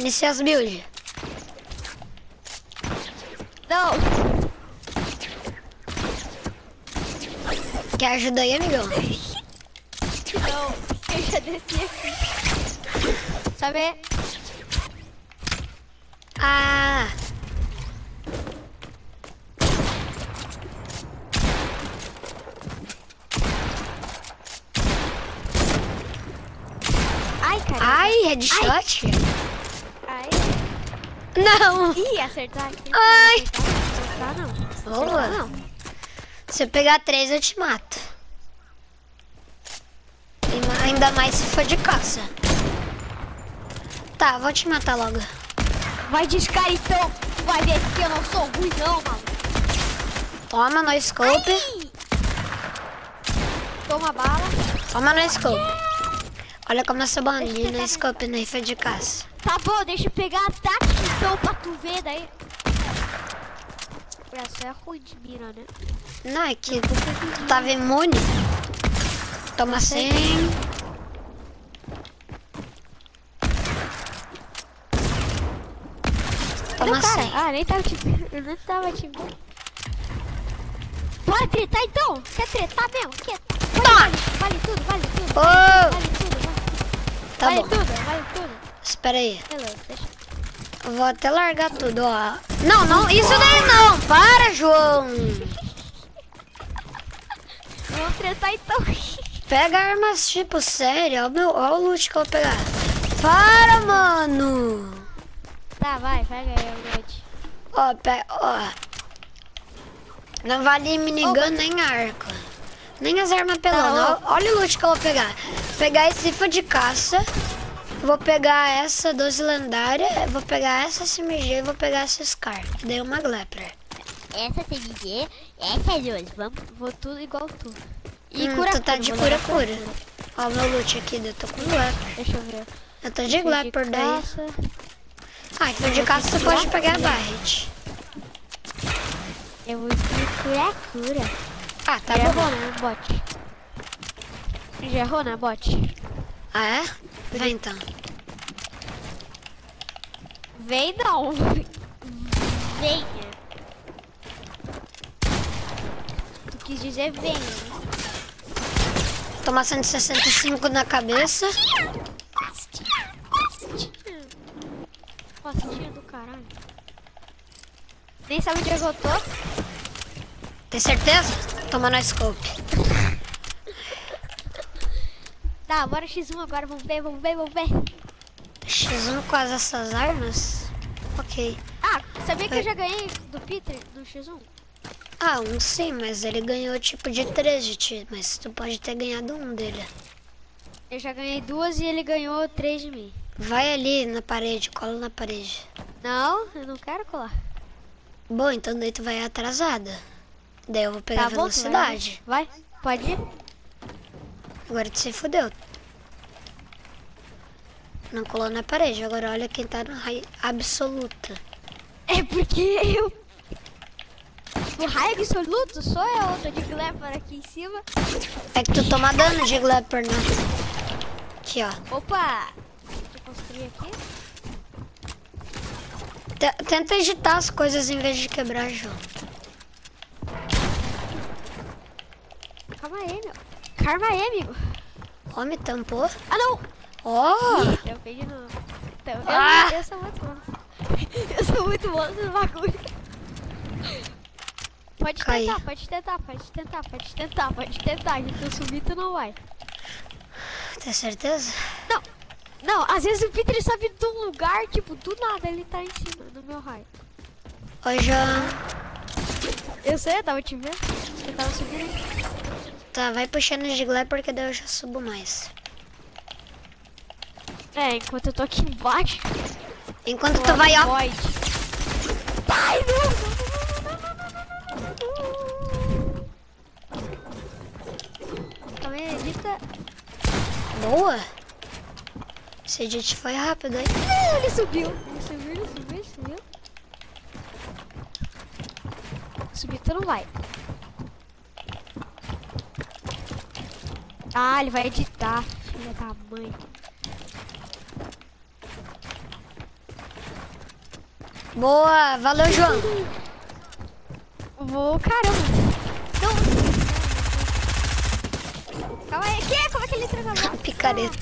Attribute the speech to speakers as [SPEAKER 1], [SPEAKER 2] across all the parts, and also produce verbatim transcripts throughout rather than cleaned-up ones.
[SPEAKER 1] Inicia as builds.
[SPEAKER 2] Não.
[SPEAKER 1] Quer ajuda aí, amigão?
[SPEAKER 2] Não, eu já desci aqui. Sabe?
[SPEAKER 1] Ah!
[SPEAKER 2] Ai, cara.
[SPEAKER 1] Ai, headshot?
[SPEAKER 2] Ai.
[SPEAKER 1] Não!
[SPEAKER 2] Ih, acertar aqui.
[SPEAKER 1] Ai.
[SPEAKER 2] Acertar não.
[SPEAKER 1] Boa.
[SPEAKER 2] Acertar não.
[SPEAKER 1] Se eu pegar três, eu te mato. E ma- ainda mais se for de caça. Tá, vou te matar logo.
[SPEAKER 2] Vai discar então. Vai ver que eu não sou ruim não, mano.
[SPEAKER 1] Toma no scope.
[SPEAKER 2] Ai. Toma bala.
[SPEAKER 1] Toma no scope. Olha como eu sou bandinho no scope, no rifle de caça.
[SPEAKER 2] Tá bom, deixa eu pegar a tática então pra tu ver daí. Essa é ruim de mira, né?
[SPEAKER 1] Não, é que tu tava imune. Toma cem. Toma
[SPEAKER 2] Cara,
[SPEAKER 1] cem.
[SPEAKER 2] ah, nem tava te eu nem tava te Bora tretar então? Quer tretar mesmo? Quer? Vale,
[SPEAKER 1] Toma!
[SPEAKER 2] vale, vale tudo, vale tudo.
[SPEAKER 1] Ô!
[SPEAKER 2] Vale tudo, vale,
[SPEAKER 1] Tá
[SPEAKER 2] vale
[SPEAKER 1] bom.
[SPEAKER 2] tudo, vale tudo.
[SPEAKER 1] Espera aí.
[SPEAKER 2] Beleza, deixa.
[SPEAKER 1] Eu vou até largar tudo, ó. Não, não, isso daí não. Para, João.
[SPEAKER 2] Vamos tretar então.
[SPEAKER 1] Pega armas tipo sério. Olha o, meu, olha o loot que eu vou pegar. Para, mano.
[SPEAKER 2] Tá, vai, pega aí o grande.
[SPEAKER 1] Ó, pega, ó. Não vale minigun nem arco. Nem as armas pelonas.
[SPEAKER 2] Tá,
[SPEAKER 1] Olha o loot que eu vou pegar. Vou pegar esse rifle de caça. Vou pegar essa doze lendária. Vou pegar essa S M G e vou pegar essa Scar. Que daí é uma Glepper.
[SPEAKER 2] Essa T M G, essa é dois. Vamos, vou tudo igual tu. E
[SPEAKER 1] Hum,
[SPEAKER 2] cura
[SPEAKER 1] tu tá
[SPEAKER 2] cura,
[SPEAKER 1] de
[SPEAKER 2] vou
[SPEAKER 1] cura
[SPEAKER 2] levar
[SPEAKER 1] cura. Ó, o meu loot aqui. Eu tô com Glepper.
[SPEAKER 2] Deixa eu ver.
[SPEAKER 1] Eu tô de
[SPEAKER 2] Rifle
[SPEAKER 1] Glepper daí.
[SPEAKER 2] caça.
[SPEAKER 1] Ah, rifle de caça você pode pegar a Barret.
[SPEAKER 2] Eu vou de cura cura.
[SPEAKER 1] Ah, tá
[SPEAKER 2] Já
[SPEAKER 1] bom.
[SPEAKER 2] errou, né, bot? Já errou, né, bot?
[SPEAKER 1] Ah, é? Vai então.
[SPEAKER 2] Vem não. Venha. Tu quis dizer venha.
[SPEAKER 1] Toma cento e sessenta e cinco na cabeça.
[SPEAKER 2] Pastinha do caralho. Nem sabe onde eu tô?
[SPEAKER 1] Tem certeza? Toma no scope.
[SPEAKER 2] Tá, bora X um agora. Vamos ver, vamos ver, vamos ver.
[SPEAKER 1] X um com essas armas? Ok.
[SPEAKER 2] Ah, sabia que eu já ganhei do Peter no X um?
[SPEAKER 1] Ah, um sim, mas ele ganhou tipo de três de ti. Mas tu pode ter ganhado um dele.
[SPEAKER 2] Eu já ganhei duas e ele ganhou três de mim.
[SPEAKER 1] Vai ali na parede, cola na parede.
[SPEAKER 2] Não, eu não quero colar.
[SPEAKER 1] Bom, então daí tu vai atrasada. Daí eu vou pegar
[SPEAKER 2] Tá bom, tu
[SPEAKER 1] velocidade.
[SPEAKER 2] Vai, vai, pode ir?
[SPEAKER 1] Agora tu se fudeu. Não colou na parede, agora olha quem tá no raio absoluta.
[SPEAKER 2] É porque eu... O raio absoluto sou eu, tô de Glepper aqui em cima.
[SPEAKER 1] É que tu toma dano de Glepper, né? Aqui, ó.
[SPEAKER 2] Opa! Deixa eu construir aqui.
[SPEAKER 1] T- Tenta agitar as coisas em vez de quebrar, João.
[SPEAKER 2] Calma aí, meu. Calma aí, amigo.
[SPEAKER 1] Ó, me tampou.
[SPEAKER 2] Ah, não!
[SPEAKER 1] Ó!
[SPEAKER 2] Ih, eu peguei no... Então, eu,
[SPEAKER 1] Ah!
[SPEAKER 2] eu sou muito bom. Eu sou muito bom nesse bagulho. Pode
[SPEAKER 1] Cai.
[SPEAKER 2] tentar, pode tentar, pode tentar, pode tentar, pode tentar. Se tu subir, tu não vai.
[SPEAKER 1] Tem certeza?
[SPEAKER 2] Não, não, às vezes o Peter sabe de um lugar, tipo, do nada ele tá em cima do meu raio.
[SPEAKER 1] Ó, João.
[SPEAKER 2] Eu sei, eu tava te vendo. Eu tava subindo.
[SPEAKER 1] Tá, vai puxando de Glepper porque daí eu já subo mais.
[SPEAKER 2] É, enquanto eu tô aqui embaixo.
[SPEAKER 1] Enquanto tu vai, ó.
[SPEAKER 2] Void. Ai, não! Calma aí, edita.
[SPEAKER 1] Boa. Esse edit foi rápido, hein?
[SPEAKER 2] Não, ele subiu. Ele subiu, ele subiu, ele subiu. Subir, tu não vai. Ah, ele vai editar, filha da mãe.
[SPEAKER 1] Boa, valeu, João.
[SPEAKER 2] Vou, caramba. Não. Calma aí, que? Como é que ele entrou na box?
[SPEAKER 1] Picareta.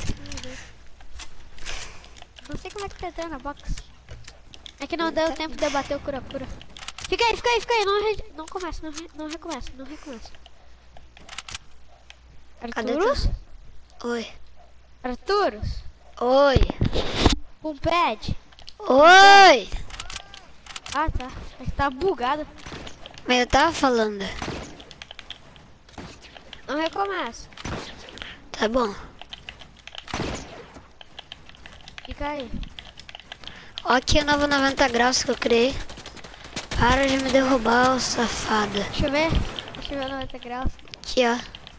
[SPEAKER 2] Não sei como é que tá entrando na box. É que não deu tempo de eu bater o cura-cura. Fica aí, fica aí, fica aí. Não, re... não começa, não, re... não recomeça, não recomeça.
[SPEAKER 1] Cadê
[SPEAKER 2] Arturos?
[SPEAKER 1] tu? Oi.
[SPEAKER 2] Arturos?
[SPEAKER 1] Oi.
[SPEAKER 2] Um pad?
[SPEAKER 1] Oi.
[SPEAKER 2] Ah, tá. É que tá bugado.
[SPEAKER 1] Mas eu tava falando.
[SPEAKER 2] Não recomeça.
[SPEAKER 1] Tá bom.
[SPEAKER 2] Fica aí.
[SPEAKER 1] Ó aqui o novo noventa graus que eu criei. Para de me derrubar, ô safada.
[SPEAKER 2] Deixa eu ver. Deixa eu ver noventa graus.
[SPEAKER 1] Aqui, ó.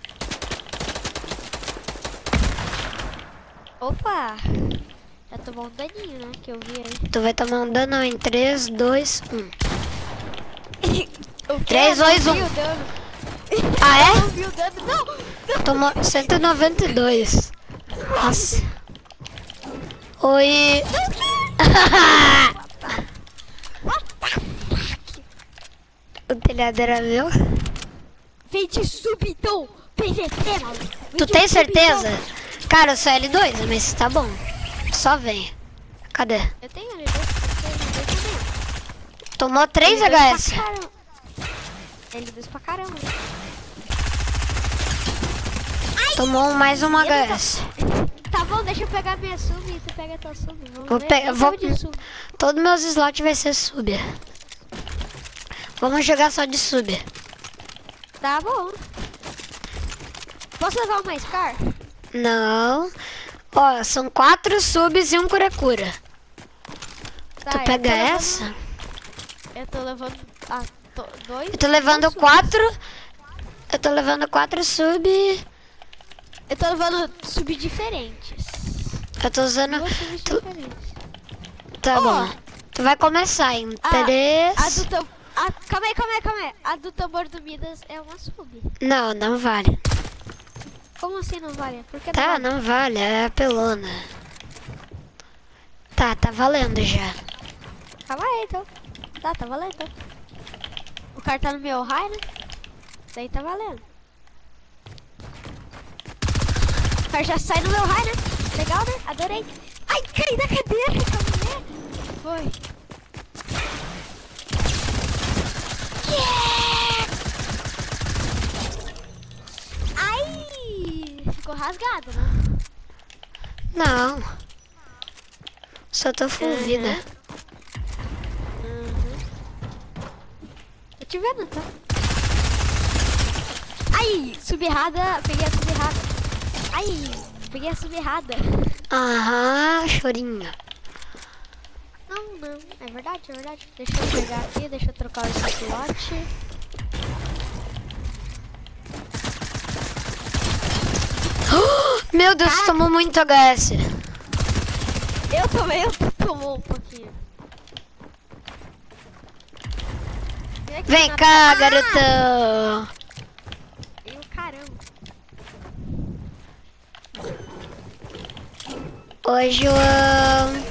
[SPEAKER 2] Opa! Já tomou um daninho, né? Que eu vi aí.
[SPEAKER 1] Tu vai tomar um dano em três, dois, um.
[SPEAKER 2] O quê?
[SPEAKER 1] três,
[SPEAKER 2] Não
[SPEAKER 1] dois, um.
[SPEAKER 2] vi o dano.
[SPEAKER 1] Ah, é?
[SPEAKER 2] Não vi o dano. Não! Não!
[SPEAKER 1] Tomou cento e noventa e dois. Nossa. Oi. O telhado era meu.
[SPEAKER 2] Vem de subitão! P V P, maluco!
[SPEAKER 1] Tu tem certeza? Cara, eu sou L dois, mas tá bom. Só vem. Cadê?
[SPEAKER 2] Eu tenho L dois, eu tenho L dois também.
[SPEAKER 1] Tomou três
[SPEAKER 2] L dois
[SPEAKER 1] H S.
[SPEAKER 2] pra caramba. L dois pra caramba.
[SPEAKER 1] Tomou mais uma H S.
[SPEAKER 2] Tá bom, deixa eu pegar minha sub e tu pega a tua sub. Vamos
[SPEAKER 1] Vou
[SPEAKER 2] ver
[SPEAKER 1] pegar.
[SPEAKER 2] quem
[SPEAKER 1] Vou...
[SPEAKER 2] sabe de sub.
[SPEAKER 1] Todos meus slots vai ser sub. Vamos jogar só de sub.
[SPEAKER 2] Tá bom. Posso levar uma Scar?
[SPEAKER 1] Não. Ó, são quatro subs e um cura-cura.
[SPEAKER 2] Tá,
[SPEAKER 1] Tu
[SPEAKER 2] eu
[SPEAKER 1] pega
[SPEAKER 2] tô levando-
[SPEAKER 1] essa?
[SPEAKER 2] Eu tô levando ah, to- dois.
[SPEAKER 1] Eu tô levando
[SPEAKER 2] dois subs.
[SPEAKER 1] quatro. Eu tô levando quatro sub.
[SPEAKER 2] Eu tô levando sub diferentes.
[SPEAKER 1] Eu tô usando.
[SPEAKER 2] Duas subs
[SPEAKER 1] Tu...
[SPEAKER 2] diferentes.
[SPEAKER 1] Tá
[SPEAKER 2] Ó.
[SPEAKER 1] bom. Tu vai começar em
[SPEAKER 2] A-
[SPEAKER 1] três.
[SPEAKER 2] A do tam... a... Calma aí, calma aí, calma aí. A do tambor do Midas é uma sub.
[SPEAKER 1] Não, não vale.
[SPEAKER 2] Como assim não vale? Por que
[SPEAKER 1] Tá,
[SPEAKER 2] não vale?
[SPEAKER 1] não vale, é apelona. Tá, tá valendo já.
[SPEAKER 2] Calma aí, então. Tá, tá valendo, então. O cara tá no meu high, né? Daí tá valendo. O cara já sai no meu high, né? Legal, né? Adorei. Ai, caí da cadeira, calma aí. Foi. Yeah! Ai! Ficou rasgado, né?
[SPEAKER 1] Não. Só tô full
[SPEAKER 2] Uhum.
[SPEAKER 1] vida.
[SPEAKER 2] Uhum. Tô te vendo, tá? Ai! Subi errada. Peguei a sub errada. Ai! Peguei a sub errada.
[SPEAKER 1] Aham, chorinho.
[SPEAKER 2] Não, não. É verdade, é verdade. Deixa eu pegar aqui. Deixa eu trocar esse slot.
[SPEAKER 1] Meu Deus,
[SPEAKER 2] Caraca.
[SPEAKER 1] tomou muito H S.
[SPEAKER 2] Eu também, eu tomou um pouquinho. aqui
[SPEAKER 1] Vem
[SPEAKER 2] na-
[SPEAKER 1] cá,
[SPEAKER 2] Ah!
[SPEAKER 1] garotão.
[SPEAKER 2] Meu caramba.
[SPEAKER 1] Oi, João.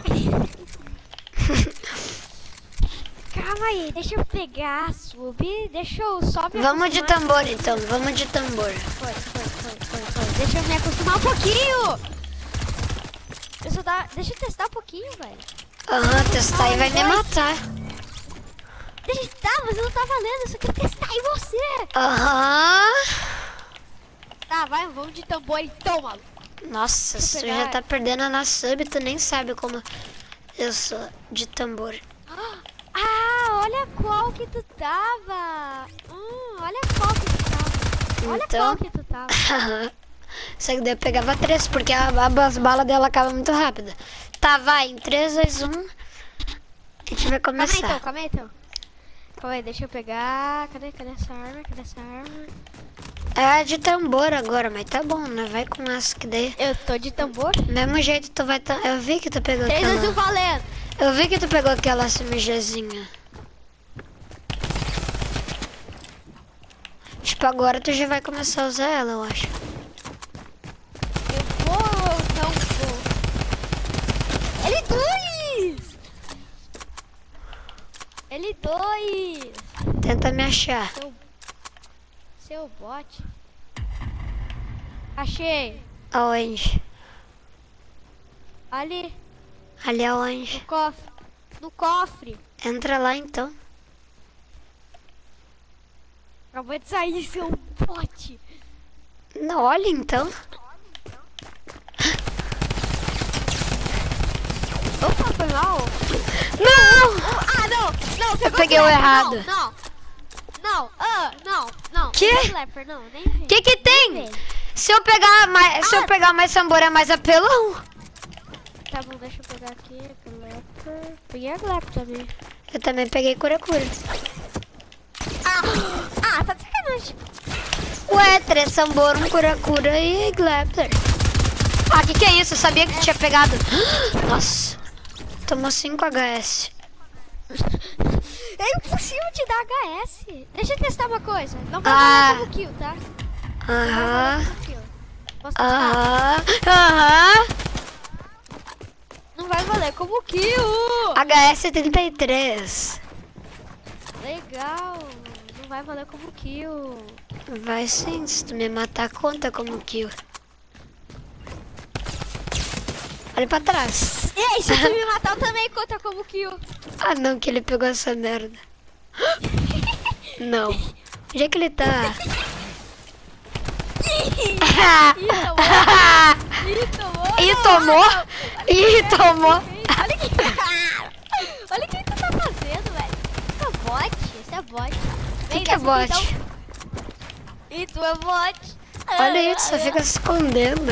[SPEAKER 2] Calma aí, deixa eu pegar a sub. Deixa eu só me
[SPEAKER 1] Vamos de
[SPEAKER 2] acostumar.
[SPEAKER 1] tambor então, vamos de tambor.
[SPEAKER 2] Foi, foi, foi, foi, foi. Deixa eu me acostumar um pouquinho. Deixa eu, dar... Deixa eu testar um pouquinho, velho.
[SPEAKER 1] Aham, testar e vai me matar.
[SPEAKER 2] Deixa eu testar, mas não tá valendo. Eu só quero testar em você.
[SPEAKER 1] Aham.
[SPEAKER 2] Tá, vai, vamos de tambor então, maluco.
[SPEAKER 1] Nossa,
[SPEAKER 2] Deixa eu
[SPEAKER 1] você
[SPEAKER 2] pegar-
[SPEAKER 1] já tá perdendo na sub, tu nem sabe como eu sou de tambor.
[SPEAKER 2] Ah, olha qual que tu tava. Hum, olha qual que tu tava. Olha
[SPEAKER 1] Então?
[SPEAKER 2] qual que tu tava.
[SPEAKER 1] Só que daí eu pegava três, porque a, a- as balas dela acabam muito rápido. Tá, vai, em três, dois, um. A gente vai
[SPEAKER 2] Calma aí então,
[SPEAKER 1] começar.
[SPEAKER 2] calma aí então. Calma aí, deixa eu pegar. Cadê, cadê essa arma? Cadê essa arma?
[SPEAKER 1] É de tambor agora, mas tá bom, né? Vai com essa que daí.
[SPEAKER 2] Eu tô de tambor.
[SPEAKER 1] Mesmo jeito tu vai tá. Eu vi que tu pegou
[SPEAKER 2] três, dois, um,
[SPEAKER 1] aquela.
[SPEAKER 2] valendo.
[SPEAKER 1] Eu vi que tu pegou aquela SMGzinha. Tipo, agora tu já vai começar a usar ela, eu acho.
[SPEAKER 2] Eu vou ou não vou? Ele dois! dois.
[SPEAKER 1] Tenta me achar.
[SPEAKER 2] Seu, seu bot. Achei.
[SPEAKER 1] Aonde?
[SPEAKER 2] Ali,
[SPEAKER 1] Ali aonde?
[SPEAKER 2] no cofre. No cofre.
[SPEAKER 1] Entra lá então.
[SPEAKER 2] Acabou de sair, seu bot.
[SPEAKER 1] Não, olha então.
[SPEAKER 2] Opa, foi mal.
[SPEAKER 1] Não!
[SPEAKER 2] Ah, não. Não,
[SPEAKER 1] Eu
[SPEAKER 2] pegou
[SPEAKER 1] peguei o
[SPEAKER 2] Slapper,
[SPEAKER 1] errado.
[SPEAKER 2] Não, não. Não, ah, não, não.
[SPEAKER 1] Que?
[SPEAKER 2] Nem Slapper, não, nem vem.
[SPEAKER 1] Que que tem?
[SPEAKER 2] Nem vem.
[SPEAKER 1] Se eu pegar mais, se eu
[SPEAKER 2] Ah.
[SPEAKER 1] pegar mais tambor é mais apelão.
[SPEAKER 2] Tá bom, deixa eu pegar aqui. Glapper. Peguei a Glapper também.
[SPEAKER 1] Eu também peguei cura-cura.
[SPEAKER 2] Ah, ah, tá de sacanagem.
[SPEAKER 1] Ué, três tambor, um cura-cura e Glapper. Ah, que que é isso? Eu sabia que tinha pegado. Nossa, tomou cinco H S.
[SPEAKER 2] É impossível te dar H S. Deixa eu testar uma coisa. Não vai
[SPEAKER 1] Ah.
[SPEAKER 2] valer como kill, tá? Não vai
[SPEAKER 1] Aham,
[SPEAKER 2] valer como kill. Posso testar?
[SPEAKER 1] aham, aham.
[SPEAKER 2] Não vai valer como kill.
[SPEAKER 1] H S trinta e três.
[SPEAKER 2] Legal. Não vai valer como kill.
[SPEAKER 1] Vai sim, se tu me matar, conta como kill. Olha pra trás.
[SPEAKER 2] E aí, se tu me matar, eu também conta como kill.
[SPEAKER 1] Ah não, que ele pegou essa merda. Não. Onde é que ele tá?
[SPEAKER 2] Ih, tomou.
[SPEAKER 1] Ih,
[SPEAKER 2] Ih, tomou.
[SPEAKER 1] tomou?
[SPEAKER 2] Não.
[SPEAKER 1] Ih, tomou.
[SPEAKER 2] Olha que... Olha o que tu tá fazendo, velho. Isso é bot, isso é bot.
[SPEAKER 1] O
[SPEAKER 2] Vem,
[SPEAKER 1] que, que é
[SPEAKER 2] desce aqui,
[SPEAKER 1] bot?
[SPEAKER 2] então. E tu é bot.
[SPEAKER 1] Olha isso, só fica se escondendo.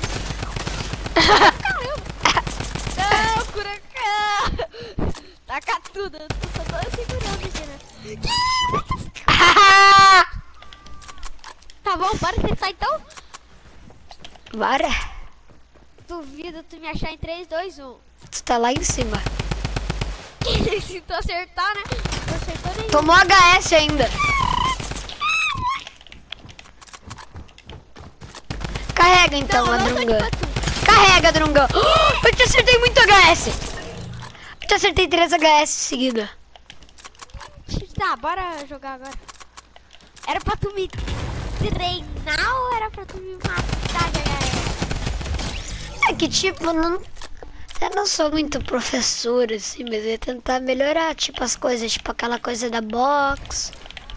[SPEAKER 2] Não, curacão. Taca tudo, eu tô só tô segurando aqui, né? Tá bom, bora tentar então?
[SPEAKER 1] Bora.
[SPEAKER 2] Duvido tu me achar em três, dois, um.
[SPEAKER 1] Tu tá lá em cima.
[SPEAKER 2] Se tu acertar, né? Não acertou nenhum.
[SPEAKER 1] Tomou H S ainda. Carrega então,
[SPEAKER 2] Não,
[SPEAKER 1] a
[SPEAKER 2] eu não tô de
[SPEAKER 1] Drunga.
[SPEAKER 2] patu.
[SPEAKER 1] Carrega, Drunga. Oh, eu te acertei muito H S. Eu te acertei três H S seguida.
[SPEAKER 2] Tá, bora jogar agora. Era pra tu me treinar ou era pra tu me matar de H S?
[SPEAKER 1] É que tipo, não, eu não sou muito professor assim, mas eu ia tentar melhorar tipo as coisas, tipo aquela coisa da box.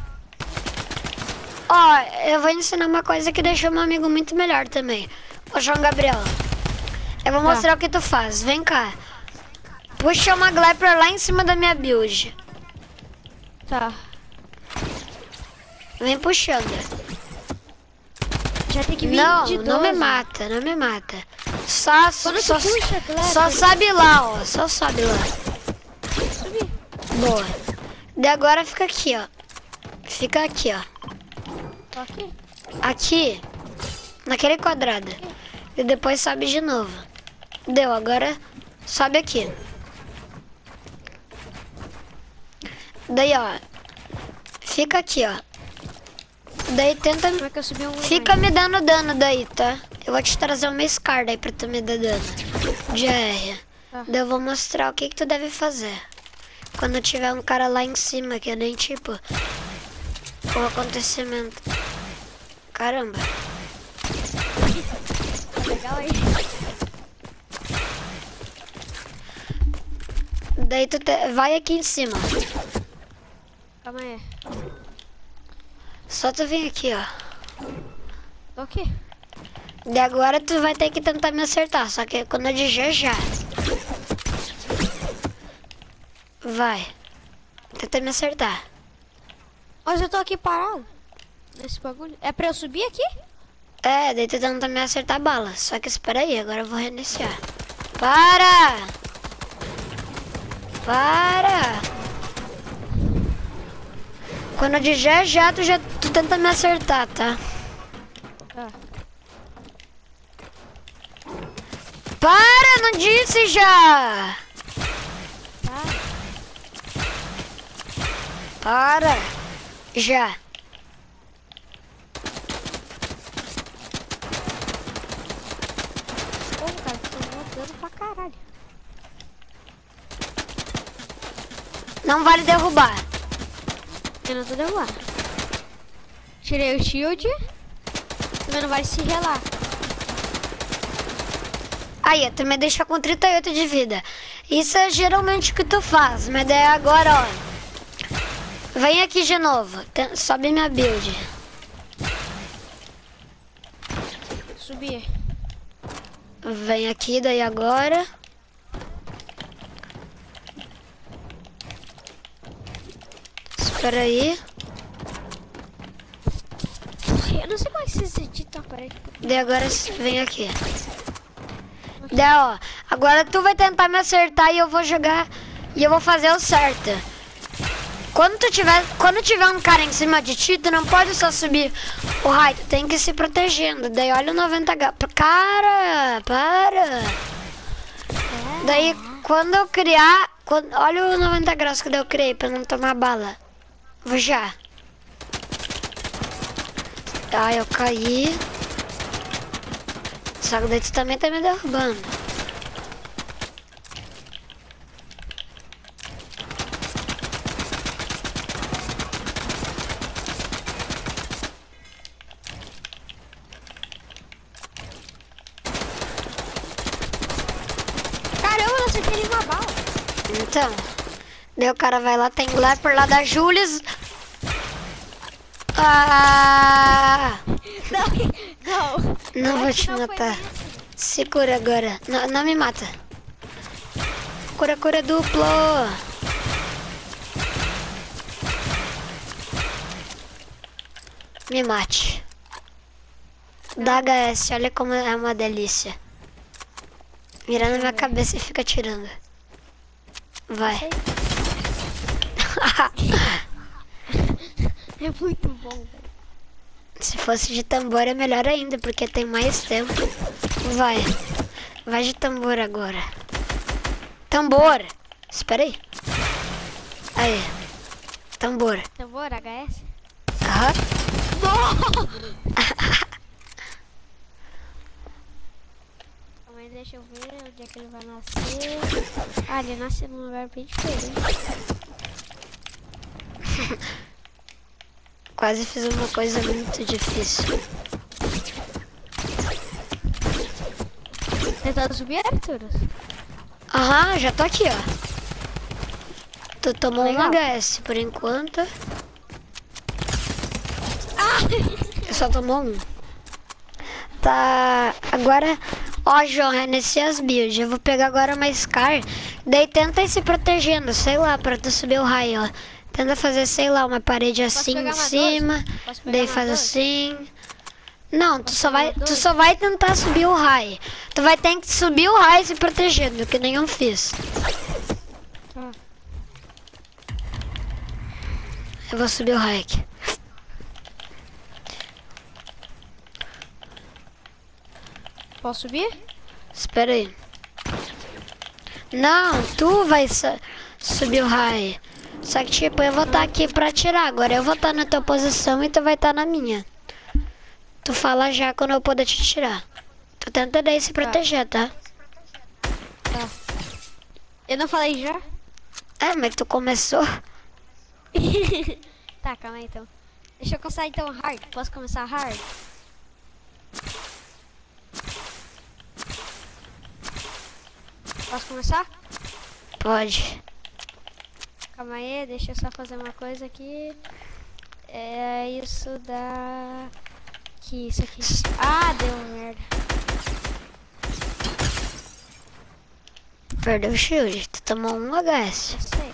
[SPEAKER 1] Ó, eu vou ensinar uma coisa que deixou meu amigo muito melhor também. Ô João Gabriel, eu vou
[SPEAKER 2] Tá.
[SPEAKER 1] mostrar o que tu faz, vem cá. Puxa uma Glapper lá em cima da minha build.
[SPEAKER 2] Tá.
[SPEAKER 1] Vem puxando.
[SPEAKER 2] Já tem que vir
[SPEAKER 1] Não,
[SPEAKER 2] de
[SPEAKER 1] não me
[SPEAKER 2] doze.
[SPEAKER 1] mata, não me mata. Só,
[SPEAKER 2] Quando
[SPEAKER 1] só,
[SPEAKER 2] tu puxa, Glapper,
[SPEAKER 1] só sobe lá, ó. Só sobe lá.
[SPEAKER 2] subir.
[SPEAKER 1] Boa. E agora fica aqui, ó. Fica aqui, ó.
[SPEAKER 2] Ok.
[SPEAKER 1] Aqui, naquele quadrado. E depois sobe de novo. Deu, agora sobe aqui. Daí, ó. Fica aqui, ó. Daí tenta...
[SPEAKER 2] Como é que eu subi um?
[SPEAKER 1] Fica me dando dano daí, tá? Eu vou te trazer uma Scar daí pra tu me dar dano. De A R.
[SPEAKER 2] Tá.
[SPEAKER 1] Daí eu vou mostrar o que que tu deve fazer. Quando tiver um cara lá em cima, que é nem tipo... O acontecimento. Caramba.
[SPEAKER 2] Legal aí.
[SPEAKER 1] Daí tu te... vai aqui em cima.
[SPEAKER 2] Calma aí.
[SPEAKER 1] Só tu vir aqui, ó.
[SPEAKER 2] Tô aqui.
[SPEAKER 1] E agora tu vai ter que tentar me acertar, só que quando eu dizer já. Vai. Tenta me acertar.
[SPEAKER 2] Mas eu tô aqui parado. Nesse bagulho. É pra eu subir aqui?
[SPEAKER 1] É, daí tu tenta me acertar a bala. Só que espera aí, agora eu vou reiniciar. Para! Para! Quando eu dizer já, tu já tu tenta me acertar, tá?
[SPEAKER 2] Tá.
[SPEAKER 1] Para, não disse já!
[SPEAKER 2] Tá.
[SPEAKER 1] Para! Já!
[SPEAKER 2] Pô, cara, tô dando pra caralho.
[SPEAKER 1] Não vale derrubar.
[SPEAKER 2] Eu não tô derrubando. Tirei o shield. Também não vale se relar.
[SPEAKER 1] Aí, tu me deixa com trinta e oito de vida. Isso é geralmente o que tu faz, mas daí agora, ó. Vem aqui de novo. Tem- Sobe minha build.
[SPEAKER 2] Subir.
[SPEAKER 1] Vem aqui daí agora. Espera aí.
[SPEAKER 2] Eu não sei como é que você edita a parede.
[SPEAKER 1] Daí agora vem aqui. Daí, ó. Agora tu vai tentar me acertar e eu vou jogar. E eu vou fazer o certo. Quando tu tiver, quando tiver um cara em cima de ti, tu não pode só subir o raio, tu tem que ir se protegendo. Daí olha o noventa H. Cara, para. Daí quando eu criar, quando, olha o noventa graus que eu criei pra não tomar bala. Vou já. Ah, eu caí. Só que daí tu também tá me derrubando.
[SPEAKER 2] Caramba, eu acertei ele uma bala.
[SPEAKER 1] Então, daí o cara vai lá, tem Glepper lá da Julius. Ah!
[SPEAKER 2] Não, não.
[SPEAKER 1] Não vou te
[SPEAKER 2] Não foi
[SPEAKER 1] matar.
[SPEAKER 2] bem assim.
[SPEAKER 1] Se cura agora. Não, não me mata. Cura, cura duplo. Me mate. Dá H S, olha como é uma delícia. Mira na minha cabeça e fica tirando. Vai.
[SPEAKER 2] É muito bom, velho.
[SPEAKER 1] Se fosse de tambor é melhor ainda, porque tem mais tempo. Vai. Vai de tambor agora. Tambor! Espera aí. Aí. Tambor.
[SPEAKER 2] Tambor, H S?
[SPEAKER 1] Aham.
[SPEAKER 2] Calma aí, deixa eu ver onde é que ele vai nascer. Ah, ele nasce num lugar bem diferente.
[SPEAKER 1] Quase fiz uma coisa muito difícil.
[SPEAKER 2] Tentando subir, Arthur?
[SPEAKER 1] Aham, já tô aqui, ó. Tu tomou um
[SPEAKER 2] Legal.
[SPEAKER 1] H S por enquanto.
[SPEAKER 2] Ah!
[SPEAKER 1] Eu só tomou um. Tá. Agora, ó, João, reiniciei as builds. Eu vou pegar agora uma Scar. Daí tenta ir se protegendo, sei lá, pra tu subir o raio, ó. Tenta fazer, sei lá, uma parede assim
[SPEAKER 2] pegar
[SPEAKER 1] em
[SPEAKER 2] uma
[SPEAKER 1] cima.
[SPEAKER 2] doze? Posso pegar
[SPEAKER 1] Daí
[SPEAKER 2] uma
[SPEAKER 1] faz
[SPEAKER 2] doze?
[SPEAKER 1] assim. Não, tu só,
[SPEAKER 2] pegar
[SPEAKER 1] vai,
[SPEAKER 2] uma
[SPEAKER 1] tu
[SPEAKER 2] doze?
[SPEAKER 1] só vai tentar subir o raio. Tu vai ter que subir o raio se protegendo, que nem eu fiz.
[SPEAKER 2] Tá.
[SPEAKER 1] Eu vou subir o raio aqui.
[SPEAKER 2] Posso subir?
[SPEAKER 1] Espera aí. Não, tu vai su- subir o raio. Só que, tipo, eu vou estar aqui pra atirar. Agora eu vou estar na tua posição e tu vai estar na minha. Tu fala já quando eu puder te tirar. Tu tenta daí se proteger, tá?
[SPEAKER 2] Tá. Eu não falei já?
[SPEAKER 1] É, mas tu começou.
[SPEAKER 2] Tá, calma aí então. Deixa eu começar então hard. Posso começar hard? Posso começar?
[SPEAKER 1] Pode.
[SPEAKER 2] Calma aí, deixa eu só fazer uma coisa aqui. É isso da... Que isso aqui. Ah, deu merda.
[SPEAKER 1] Perdeu o shield. Tu tomou um H S.
[SPEAKER 2] Eu sei.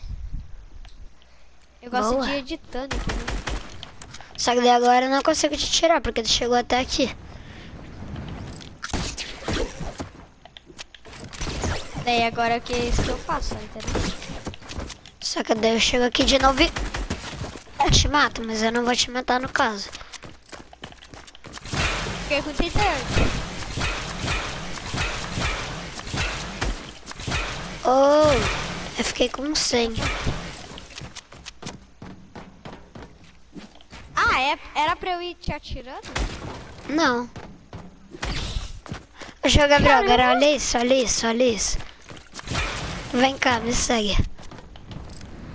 [SPEAKER 2] Eu gosto
[SPEAKER 1] Boa.
[SPEAKER 2] de editando, entendeu?
[SPEAKER 1] Só que daí agora eu não consigo te tirar, porque tu chegou até aqui.
[SPEAKER 2] Daí agora que é isso que eu faço, entendeu?
[SPEAKER 1] Só que daí eu chego aqui de novo e... te mato, mas eu não vou te matar no caso.
[SPEAKER 2] Fiquei com trinta e oito.
[SPEAKER 1] Oh, eu fiquei com cem.
[SPEAKER 2] Ah, é, era pra eu ir te atirando?
[SPEAKER 1] Não. Ô, Gabriel, agora olha isso, olha isso, olha isso. Vem cá, me segue.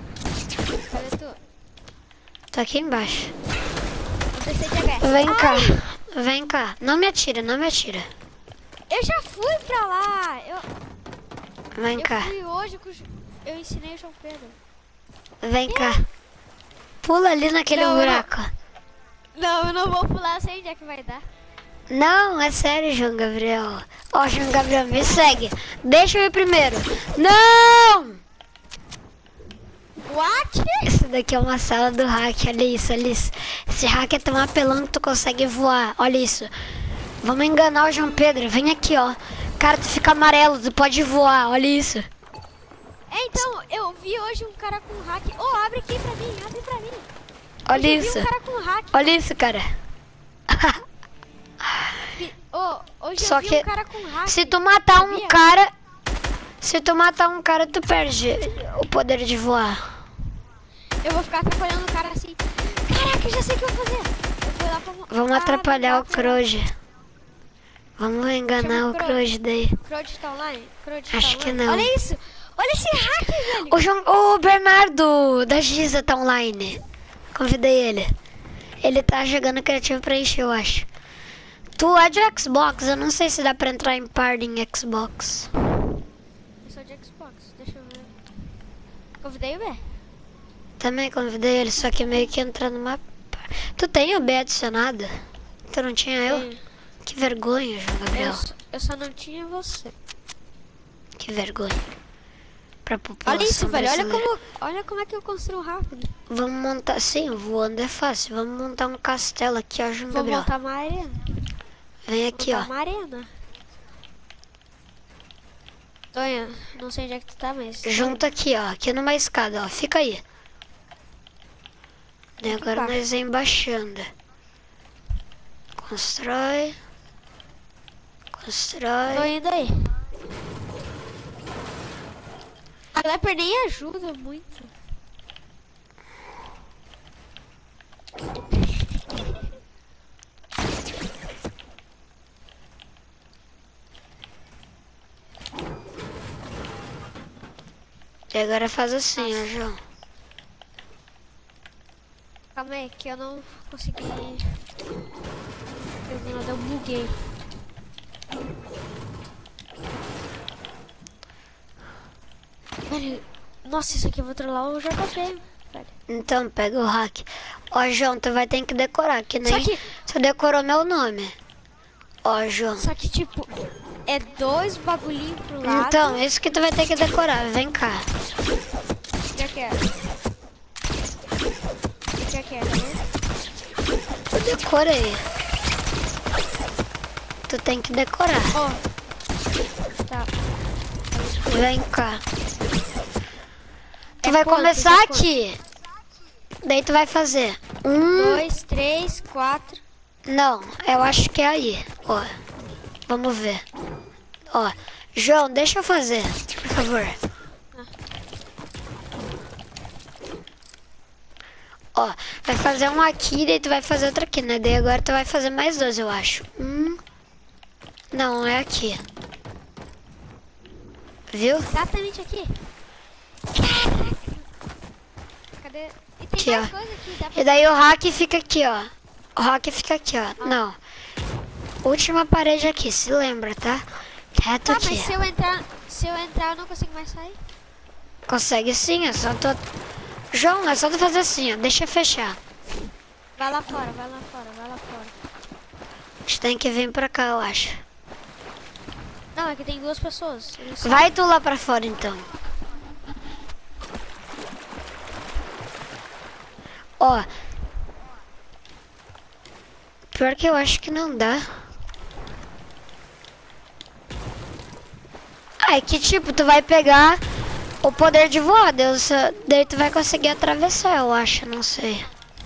[SPEAKER 1] tô aqui embaixo.
[SPEAKER 2] Vou descer de H.
[SPEAKER 1] Vem cá,
[SPEAKER 2] Ai,
[SPEAKER 1] vem cá. Não me atira, não me atira.
[SPEAKER 2] eu já fui pra lá. Eu,
[SPEAKER 1] Vem
[SPEAKER 2] eu
[SPEAKER 1] cá,
[SPEAKER 2] fui hoje com o... Eu ensinei o João Pedro.
[SPEAKER 1] vem cá. Pula ali naquele
[SPEAKER 2] Não, eu não-
[SPEAKER 1] buraco.
[SPEAKER 2] Não, eu não vou pular, sei onde é que vai dar.
[SPEAKER 1] Não, é sério, João Gabriel. Ó, João Gabriel, me segue. Deixa eu ir primeiro. Não!
[SPEAKER 2] What?
[SPEAKER 1] Isso daqui é uma sala do hack, olha isso, olha isso. Esse hack é tão apelão que tu consegue voar, olha isso. Vamos enganar o João Pedro, vem aqui, ó. Cara, tu fica amarelo, tu pode voar, olha isso.
[SPEAKER 2] É, então, eu vi hoje um cara com hack. Ô, abre aqui pra mim, abre pra mim.
[SPEAKER 1] Olha
[SPEAKER 2] Hoje eu
[SPEAKER 1] isso,
[SPEAKER 2] vi um cara com hack.
[SPEAKER 1] olha isso, cara.
[SPEAKER 2] Vi- Ô, hoje
[SPEAKER 1] Só
[SPEAKER 2] eu vi
[SPEAKER 1] que
[SPEAKER 2] um cara com hack.
[SPEAKER 1] se tu matar um
[SPEAKER 2] sabia?
[SPEAKER 1] cara, se tu matar um cara, tu perde o poder de voar.
[SPEAKER 2] Eu vou ficar atrapalhando o cara assim. Caraca, eu já sei o que eu vou fazer. Eu vou lá pra...
[SPEAKER 1] Vamos
[SPEAKER 2] Ah,
[SPEAKER 1] atrapalhar
[SPEAKER 2] não
[SPEAKER 1] o
[SPEAKER 2] dá pra-
[SPEAKER 1] Croge. Vamos enganar
[SPEAKER 2] Chama
[SPEAKER 1] o
[SPEAKER 2] o Croge.
[SPEAKER 1] Croge daí.
[SPEAKER 2] Crowd tá online? Crowd
[SPEAKER 1] Acho
[SPEAKER 2] tá
[SPEAKER 1] que
[SPEAKER 2] online?
[SPEAKER 1] não.
[SPEAKER 2] Olha isso. Olha esse hack, velho.
[SPEAKER 1] O, João, o Bernardo da Giza tá online. Convidei ele. Ele tá jogando criativo pra encher, eu acho. Tu é de Xbox, eu não sei se dá pra entrar em party em Xbox.
[SPEAKER 2] Eu sou de Xbox, deixa eu ver. Convidei o B.
[SPEAKER 1] Também convidei ele, só que meio que entra numa... Tu tem o B adicionado? Tu não tinha eu?
[SPEAKER 2] Tenho.
[SPEAKER 1] Que vergonha, João
[SPEAKER 2] Eu,
[SPEAKER 1] Gabriel.
[SPEAKER 2] só- eu só não tinha você.
[SPEAKER 1] Que vergonha. Pra população
[SPEAKER 2] Olha isso, velho. Olha
[SPEAKER 1] brasileira.
[SPEAKER 2] como, olha como é que eu construo rápido.
[SPEAKER 1] Vamos montar... Sim, voando é fácil. Vamos montar um castelo aqui, ó, João
[SPEAKER 2] Vou
[SPEAKER 1] Gabriel.
[SPEAKER 2] montar uma arena.
[SPEAKER 1] Vem aqui,
[SPEAKER 2] montar
[SPEAKER 1] ó.
[SPEAKER 2] uma arena. Tonha, não sei onde é que tu tá, mas...
[SPEAKER 1] Junto aqui, ó. Aqui numa escada, ó. Fica aí. E agora
[SPEAKER 2] embaixo.
[SPEAKER 1] nós vem baixando. Constrói.
[SPEAKER 2] Tô
[SPEAKER 1] Constrói.
[SPEAKER 2] indo aí. A Glepper nem ajuda muito.
[SPEAKER 1] E agora faz assim, ó, João.
[SPEAKER 2] Calma aí, que eu não consegui... Eu do nada eu buguei. Velho, nossa, isso aqui eu vou trollar o J P, velho.
[SPEAKER 1] Então, pega o hack. Ó, João, tu vai ter que decorar, que nem...
[SPEAKER 2] Só que,
[SPEAKER 1] Tu decorou meu nome. Ó, João.
[SPEAKER 2] só que tipo, é dois bagulhinhos pro lado.
[SPEAKER 1] Então, isso que tu vai ter que decorar. Vem cá.
[SPEAKER 2] Já quero. Já quero, né?
[SPEAKER 1] Eu decorei. Tu tem que decorar.
[SPEAKER 2] Ó. Tá.
[SPEAKER 1] Vem cá. Tu
[SPEAKER 2] É
[SPEAKER 1] vai
[SPEAKER 2] quanto?
[SPEAKER 1] começar
[SPEAKER 2] É quanto?
[SPEAKER 1] aqui. Daí tu vai fazer um...
[SPEAKER 2] Dois, três, quatro.
[SPEAKER 1] Não, eu acho que é aí. Ó, vamos ver. Ó, João, deixa eu fazer, por favor. Ó, vai fazer um aqui, daí tu vai fazer outro aqui, né? Daí agora tu vai fazer mais dois, eu acho. Um... Não, é aqui. Viu?
[SPEAKER 2] Exatamente aqui. Cadê? E tem
[SPEAKER 1] Aqui,
[SPEAKER 2] mais
[SPEAKER 1] ó.
[SPEAKER 2] coisa aqui. Dá pra...
[SPEAKER 1] E daí o hack fica aqui, ó. O hack fica aqui, ó. Não. Última parede aqui, se lembra, tá? Reto
[SPEAKER 2] Tá,
[SPEAKER 1] aqui.
[SPEAKER 2] mas se eu entrar, se eu entrar, eu não consigo mais sair.
[SPEAKER 1] Consegue sim, é só tu... João, é só tu fazer assim, ó. Deixa eu fechar.
[SPEAKER 2] Vai lá fora, vai lá fora, vai lá fora.
[SPEAKER 1] A gente tem que vir pra cá, eu acho.
[SPEAKER 2] Não, é que tem duas pessoas. Eles
[SPEAKER 1] Vai tu lá pra fora, então. Ó. Pior que eu acho que não dá. Ah, é que tipo, tu vai pegar o poder de voar, Deus, daí tu vai conseguir atravessar, eu acho, não sei.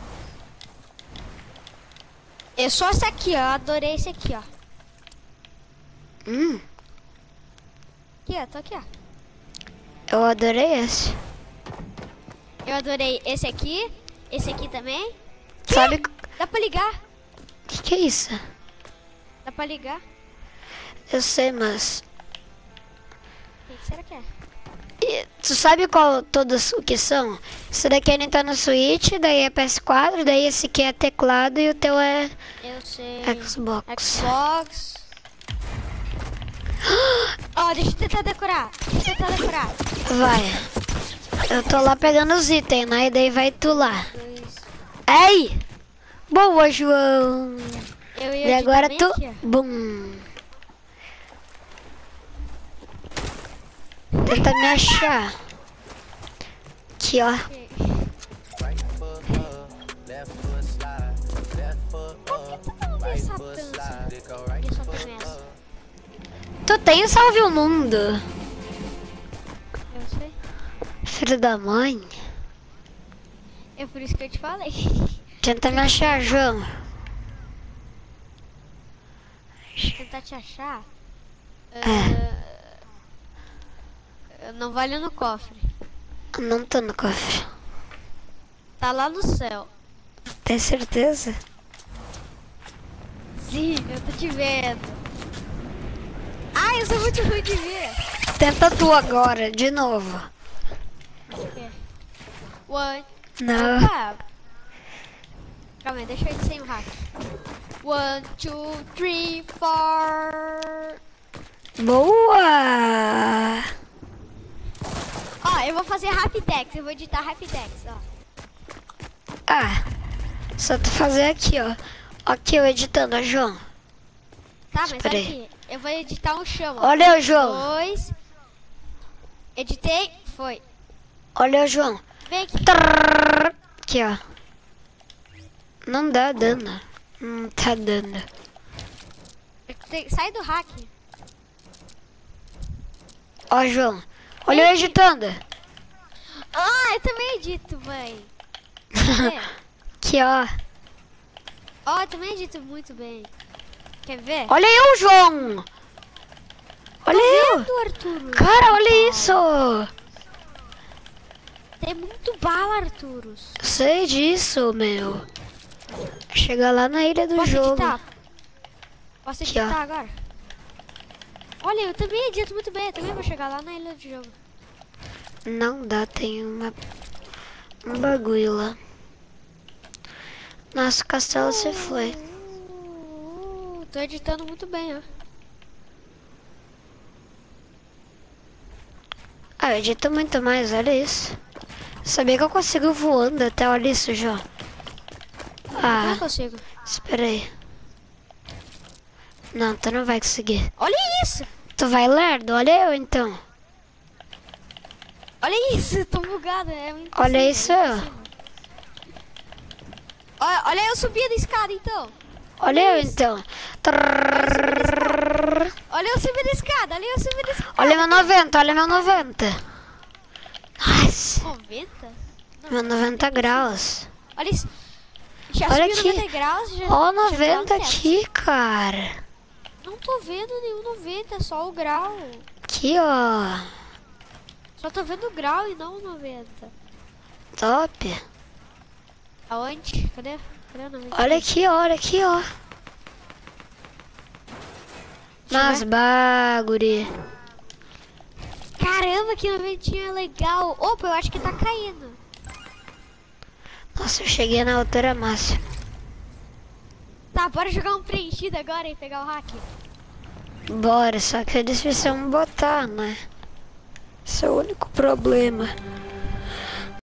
[SPEAKER 2] É só esse aqui, ó. Eu adorei esse aqui, ó.
[SPEAKER 1] Hum,
[SPEAKER 2] Aqui, ó. Tô aqui, ó.
[SPEAKER 1] eu adorei esse.
[SPEAKER 2] Eu adorei esse aqui. Esse aqui também.
[SPEAKER 1] Sabe o
[SPEAKER 2] Dá pra ligar.
[SPEAKER 1] que, que é isso?
[SPEAKER 2] Dá pra ligar.
[SPEAKER 1] Eu sei, mas
[SPEAKER 2] O que, que será que é?
[SPEAKER 1] E tu sabe qual todos o que são? Esse daqui é Nintendo Switch, daí é P S quatro, daí esse aqui é teclado e o teu é
[SPEAKER 2] Eu sei.
[SPEAKER 1] Xbox.
[SPEAKER 2] Xbox. Ó, deixa eu tentar decorar. Deixa eu tentar decorar.
[SPEAKER 1] Vai. Eu tô lá pegando os itens, né? E daí vai tu lá.
[SPEAKER 2] Dois.
[SPEAKER 1] Ei! Boa, João!
[SPEAKER 2] Eu
[SPEAKER 1] E
[SPEAKER 2] ia
[SPEAKER 1] agora
[SPEAKER 2] editar
[SPEAKER 1] tu...
[SPEAKER 2] bem aqui,
[SPEAKER 1] Bum! Tenta me achar. Aqui, ó.
[SPEAKER 2] ó. Ok. Por que tu não vê essa dança? Eu só começo.
[SPEAKER 1] Tu tem o Salve o Mundo.
[SPEAKER 2] Eu sei.
[SPEAKER 1] Filho da mãe.
[SPEAKER 2] É por isso que eu te falei.
[SPEAKER 1] Tenta me achar, João.
[SPEAKER 2] Tentar te achar.
[SPEAKER 1] É.
[SPEAKER 2] Uh, não vale no cofre.
[SPEAKER 1] Não tô no cofre.
[SPEAKER 2] Tá lá no céu.
[SPEAKER 1] Tem certeza?
[SPEAKER 2] Sim, eu tô te vendo. Ai, eu sou muito ruim de ver.
[SPEAKER 1] Tenta tu agora, de novo.
[SPEAKER 2] One.
[SPEAKER 1] Não.
[SPEAKER 2] Opa. Calma aí, deixa eu ir sem o hack. One, two, three, four.
[SPEAKER 1] Boa!
[SPEAKER 2] Ó, eu vou fazer Rapidex, eu vou editar Rapidex, ó.
[SPEAKER 1] Ah, só tu fazer aqui, ó. Aqui eu editando, ó, João.
[SPEAKER 2] Tá, mas
[SPEAKER 1] Espera
[SPEAKER 2] olha
[SPEAKER 1] aí.
[SPEAKER 2] aqui. Eu vou editar um chão, ó.
[SPEAKER 1] Olha o João.
[SPEAKER 2] Dois. Editei, foi.
[SPEAKER 1] Olha o João.
[SPEAKER 2] Vem aqui.
[SPEAKER 1] Trrr. Aqui, ó. Não dá dano. Não tá dando.
[SPEAKER 2] Tem- Sai do hack.
[SPEAKER 1] Ó, João. Olha eu editando.
[SPEAKER 2] Ah, eu também edito, mãe. Quer ver?
[SPEAKER 1] Aqui, ó.
[SPEAKER 2] Ó, eu também edito muito bem. Quer ver?
[SPEAKER 1] Olha eu, João. Olha eu.
[SPEAKER 2] Vendo, Arturo?
[SPEAKER 1] Cara, olha isso.
[SPEAKER 2] Tem muito bala, Arturos.
[SPEAKER 1] Sei disso, meu. Chega lá na ilha do
[SPEAKER 2] Posso
[SPEAKER 1] jogo.
[SPEAKER 2] editar? Posso
[SPEAKER 1] Aqui, ó.
[SPEAKER 2] editar agora? Olha, eu também edito muito bem. Eu também vou chegar lá na ilha do jogo.
[SPEAKER 1] Não dá, tem uma... um bagulho lá. Nossa, o castelo se foi.
[SPEAKER 2] Uh, tô editando muito bem, ó.
[SPEAKER 1] Ah, eu edito muito mais, olha isso. Sabia que eu consigo voando até, olha isso, João.
[SPEAKER 2] Não
[SPEAKER 1] Ah,
[SPEAKER 2] consigo.
[SPEAKER 1] espera aí. Não, tu não vai conseguir.
[SPEAKER 2] Olha isso!
[SPEAKER 1] Tu vai lerdo, olha eu então.
[SPEAKER 2] Olha isso, tô bugado. É impossível,
[SPEAKER 1] Olha isso,
[SPEAKER 2] é
[SPEAKER 1] eu.
[SPEAKER 2] impossível. Olha, olha eu subi da escada, então.
[SPEAKER 1] Olha eu
[SPEAKER 2] isso.
[SPEAKER 1] então. Trrr.
[SPEAKER 2] Olha eu subi da escada, olha eu subi da escada.
[SPEAKER 1] Olha meu noventa, olha meu noventa. Nossa,
[SPEAKER 2] noventa? Não,
[SPEAKER 1] meu noventa graus.
[SPEAKER 2] Olha isso. Já
[SPEAKER 1] Olha
[SPEAKER 2] subiu
[SPEAKER 1] aqui.
[SPEAKER 2] noventa graus. Já,
[SPEAKER 1] Ó,
[SPEAKER 2] já
[SPEAKER 1] noventa
[SPEAKER 2] tá no teto.
[SPEAKER 1] aqui, cara.
[SPEAKER 2] Não tô vendo nenhum noventa, é só o grau.
[SPEAKER 1] Aqui, ó.
[SPEAKER 2] Só tô vendo o grau e não o noventa.
[SPEAKER 1] Top.
[SPEAKER 2] Aonde? Cadê? Cadê o noventa?
[SPEAKER 1] Olha aqui, ó, olha aqui, ó. Mas baguri.
[SPEAKER 2] Caramba, que noventinha legal. Opa, eu acho que tá caindo.
[SPEAKER 1] Nossa, eu cheguei na altura máxima.
[SPEAKER 2] Tá, bora jogar um preenchido agora e pegar o hack.
[SPEAKER 1] Bora, só que eles precisam botar, né? Esse é o único problema.